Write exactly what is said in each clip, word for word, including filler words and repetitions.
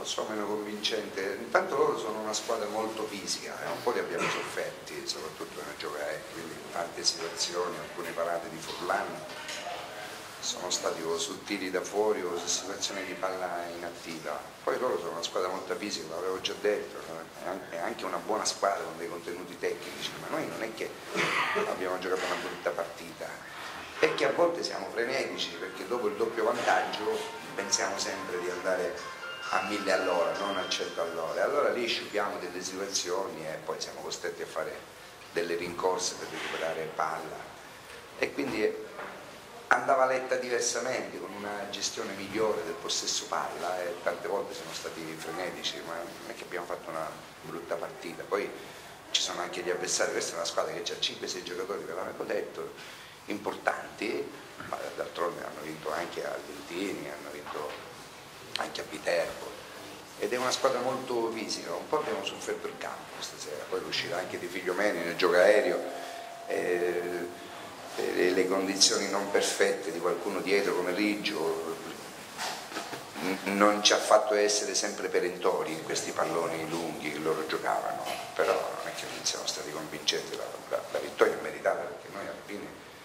so meno convincente. Intanto loro sono una squadra molto fisica, eh? Un po' li abbiamo sofferti, soprattutto nel giocare, quindi in tante situazioni, alcune parate di Furlan sono stati o sottili da fuori o situazioni di palla inattiva. Poi loro sono una squadra molto fisica, l'avevo già detto, è anche una buona squadra con dei contenuti tecnici, ma noi non è che abbiamo giocato una brutta partita, è che a volte siamo frenetici perché dopo il doppio vantaggio pensiamo sempre di andare a mille all'ora, non a cento all'ora, e allora lì sciupiamo delle situazioni e poi siamo costretti a fare delle rincorse per recuperare palla, e quindi andava letta diversamente, con una gestione migliore del possesso palla, e tante volte siamo stati frenetici, ma non è che abbiamo fatto una brutta partita. Poi ci sono anche gli avversari, questa è una squadra che ha cinque sei giocatori, ve l'avevo detto, importanti, ma d'altronde hanno vinto anche a Argentini, hanno vinto anche a Viterbo, ed è una squadra molto fisica. Un po' abbiamo sofferto il campo questa sera, poi l'uscita anche di Figliomeni nel gioco aereo, eh, le condizioni non perfette di qualcuno dietro come Liggio non ci ha fatto essere sempre perentori in questi palloni lunghi che loro giocavano, però non è che non siamo stati convincenti, la, la, la vittoria è meritata, perché noi alla fine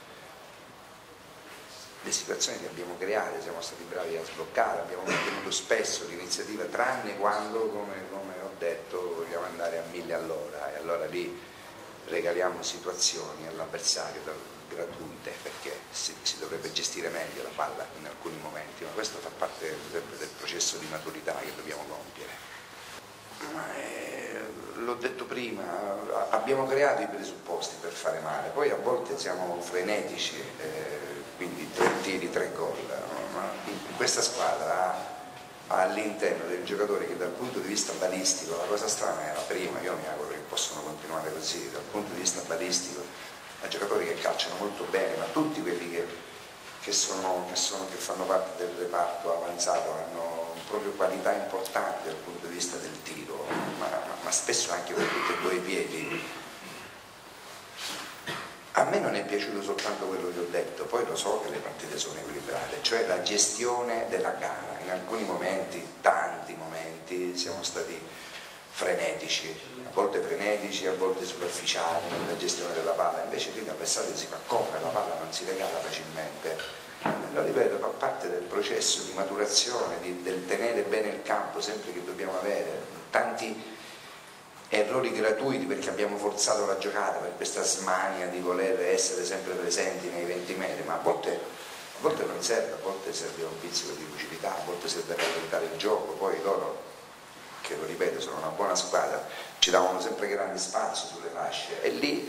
le situazioni che abbiamo create siamo stati bravi a sbloccare, abbiamo mantenuto spesso l'iniziativa, tranne quando, come, come ho detto, vogliamo andare a mille all'ora, e allora lì regaliamo situazioni all'avversario gratuite, perché si, si dovrebbe gestire meglio la palla in alcuni momenti, ma questo fa parte sempre del processo di maturità che dobbiamo compiere. Eh, l'ho detto prima, abbiamo creato i presupposti per fare male, poi a volte siamo frenetici, eh, quindi tre tiri, tre gol, ma in questa squadra ha all'interno dei giocatori che dal punto di vista balistico, la cosa strana era prima, io mi auguro che possano continuare così, dal punto di vista balistico, a giocatori che calciano molto bene, ma tutti quelli che, che, sono, che, sono, che fanno parte del reparto avanzato hanno proprio qualità importanti dal punto di vista del tiro, ma, ma, ma spesso anche con tutti e due i piedi. A me non è piaciuto soltanto quello che ho detto, poi lo so che le partite sono equilibrate, cioè la gestione della gara. In alcuni momenti, tanti momenti, siamo stati frenetici, a volte frenetici, a volte superficiali nella gestione della palla, invece lì l'avversario si fa correre, la palla non si regala facilmente. Lo ripeto, fa parte del processo di maturazione, di, del tenere bene il campo, sempre che dobbiamo avere tanti errori gratuiti perché abbiamo forzato la giocata per questa smania di voler essere sempre presenti nei venti metri, ma a volte, a volte non serve, a volte serve un pizzico di lucidità, a volte serve rallentare il gioco. Poi loro, che lo ripeto sono una buona squadra, ci davano sempre grandi spazi sulle fasce, e lì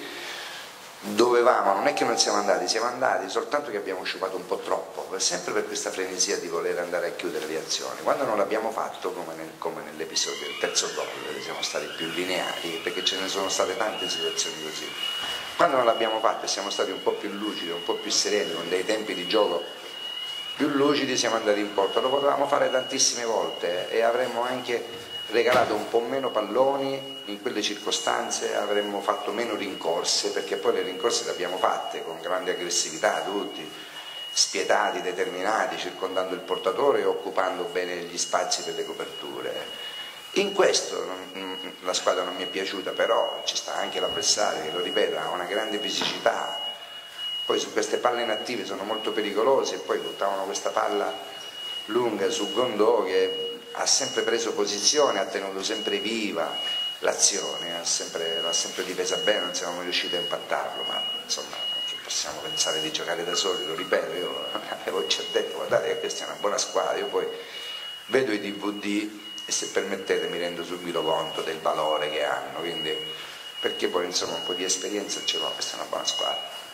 dovevamo, non è che non siamo andati, siamo andati soltanto che abbiamo sciupato un po' troppo, sempre per questa frenesia di voler andare a chiudere le azioni. Quando non l'abbiamo fatto, come, nel, come nell'episodio del terzo gol, siamo stati più lineari, perché ce ne sono state tante situazioni così. Quando non l'abbiamo fatto e siamo stati un po' più lucidi, un po' più sereni, con dei tempi di gioco più lucidi, siamo andati in porta. Lo potevamo fare tantissime volte e avremmo anche regalato un po' meno palloni in quelle circostanze, avremmo fatto meno rincorse, perché poi le rincorse le abbiamo fatte con grande aggressività, tutti spietati, determinati, circondando il portatore e occupando bene gli spazi per le coperture. In questo non, la squadra non mi è piaciuta, però ci sta anche l'avversario che, lo ripeto, ha una grande fisicità, poi su queste palle inattive sono molto pericolose, e poi buttavano questa palla lunga su Gondò che ha sempre preso posizione, ha tenuto sempre viva l'azione, l'ha sempre, sempre difesa bene, non siamo mai riusciti a impattarlo, ma insomma possiamo pensare di giocare da soli, lo ripeto, io avevo già detto, guardate che questa è una buona squadra, io poi vedo i D V D e se permettete mi rendo subito conto del valore che hanno, quindi, perché poi insomma un po' di esperienza ce l'ho, questa è una buona squadra.